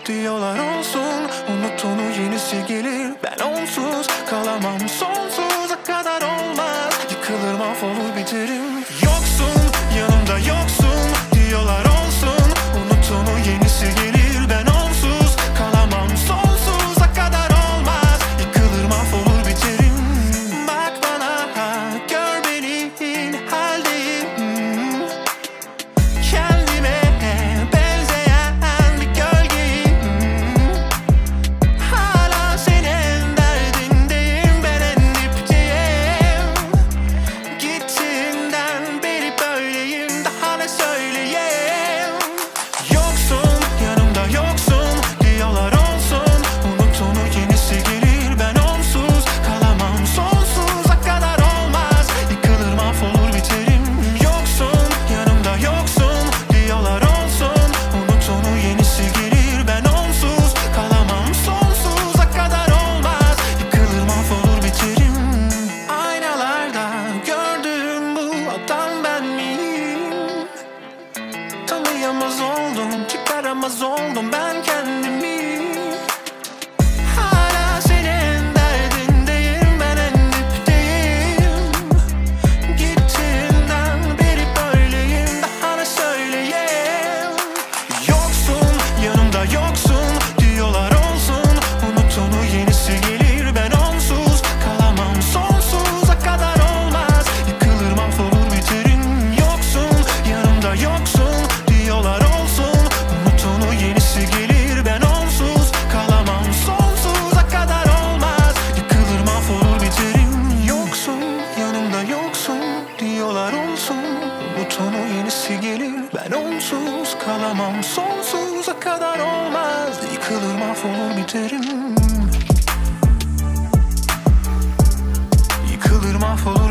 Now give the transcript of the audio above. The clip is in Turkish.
diyorlar olsun. Unut onu, yenisi gelir. Ben onsuz kalamam, sonsuza kadar olmaz. Yıkılır, mahvolur, biterim. Yoksun, yanımda yoksun diyorlar olsun. Unut onu, yenisi gelir. Ben onsuz kalamam, sonsuza kadar olmaz. Yıkılır, mahvolur, biterim. Bak bana, gör beni haldeyim. Kendime benzeyen bir gölgeyim. Hala senin derdindeyim, ben en dipteyim. Gittiğinden beri böyleyim, daha ne söyleyeyim. Yoksun, yanımda yoksun diyorlar olsun. Unut onu, yenisi gelir. Ben onsuz kalamam, sonsuza kadar olmaz. Yıkılır, mahvolur, biterim. Yoksun, yanımda yoksun diyorlar olsun. Unut onu, yenisi gelir. Ben onsuz kalamam, sonsuza kadar olmaz. Yıkılır, mahvolur, biterim. Aynalarda gördüğüm bu adam ben miyim? Tanıyamaz oldum, çıkaramaz oldum ben kendimi. Hala senin derdindeyim, ben en dipteyim. Gittiğinden beri böyleyim, daha ne söyleyeyim. Yoksun, yanımda yoksun diyorlar olsun. Unut onu, yenisi gelir. Ben onsuz kalamam, sonsuza kadar olmaz. Yıkılır, mahvolur, biterim. Yoksun, yanımda yoksun diyorlar olsun. Unut onu, yenisi gelir. Ben onsuz kalamam, sonsuza kadar olmaz. Yıkılır, mahvolur, biterim. Yoksun, yanımda yoksun diyorlar olsun. Unut onu, yenisi gelir. Ben onsuz kalamam, sonsuza kadar olmaz. Yıkılır, mahvolur, biterim. Yıkılır, mahvolur,